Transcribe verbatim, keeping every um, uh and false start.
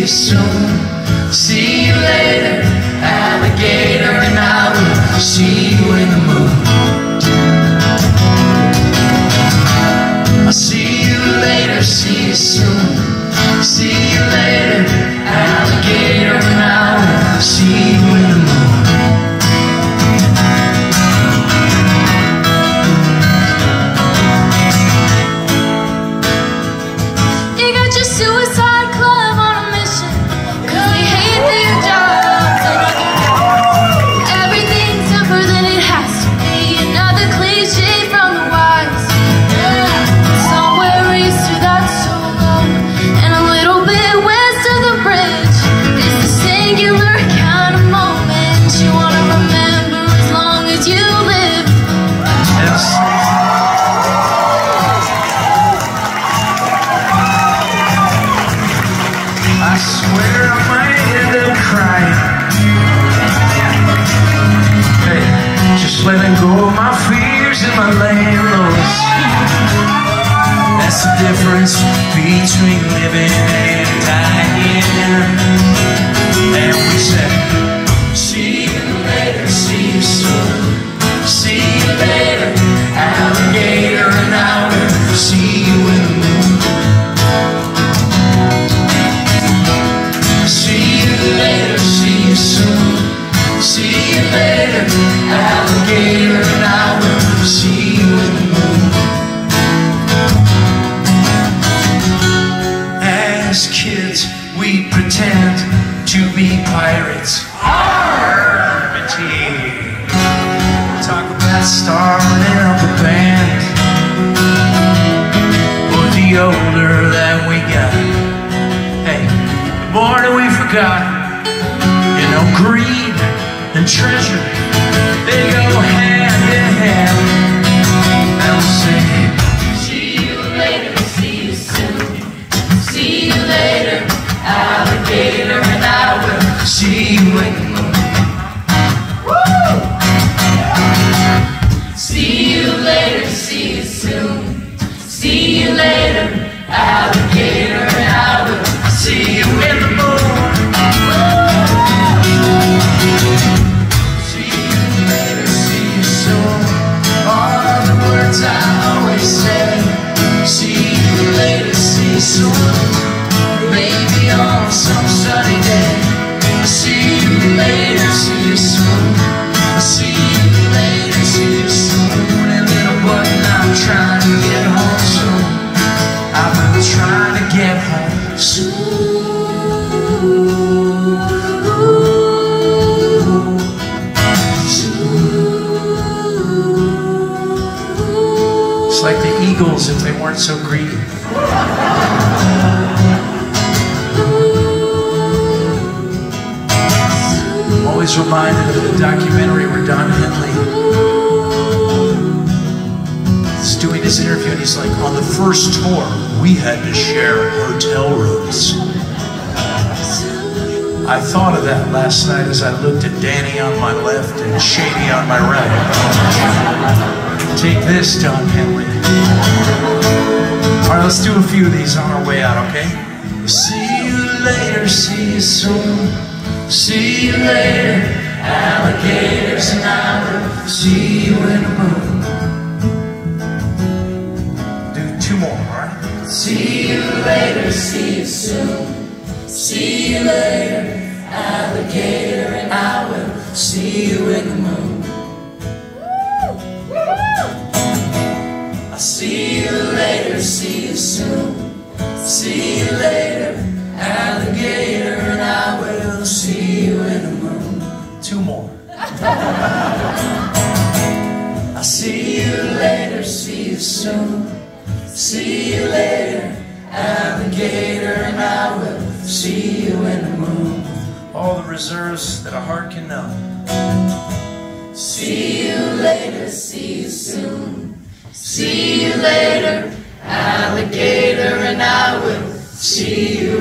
you soon. See you later, alligator, and I will see you in the moon. I'll see you later, see you soon. See you later, alligator, and I will see you in the moon. Letting go of my fears and my landlords. That's the difference between living and dying. And we said, see you later, see you soon. See you later, alligator, and I will see you in the moon. See you later, see you soon. See you later, alligator, and I will see you in the moon. As kids, we pretend to be pirates. Harmony. Talk about starting up a band. But the older that we got, hey, the more that we forgot. You know, greed and treasure, they go hand in hand. And we'll say, see you later, see you soon. See you later, alligator, and I will see you in the moon. Woo! See you later, see you soon. See you later, alligator, and I will see you in the moon. I always say, see you later, see you soon. Maybe on some sunny day. See you later, see you soon. See you later, see you soon. And little button, I'm trying to get home soon. I've been trying to get home soon. Like the Eagles if they weren't so greedy. I'm always reminded of the documentary where Don Henley is doing his interview and he's like, on the first tour, we had to share hotel rooms. I thought of that last night as I looked at Danny on my left and Shady on my right. Take this, Don Henley. All right, let's do a few of these on our way out, okay? See you later, see you soon. See you later, alligators, and I will see you in the moon. Do two more, all right? See you later, see you soon. See you later, alligator, and I will see you in the moon. I'll see you later, see you soon. See you later, alligator, and I will see you in the moon. Two more. I'll see you later, see you soon. See you later, alligator, and I will see you in the moon. All the reserves that a heart can know. See you later, see you soon. See you later, alligator, and I will see you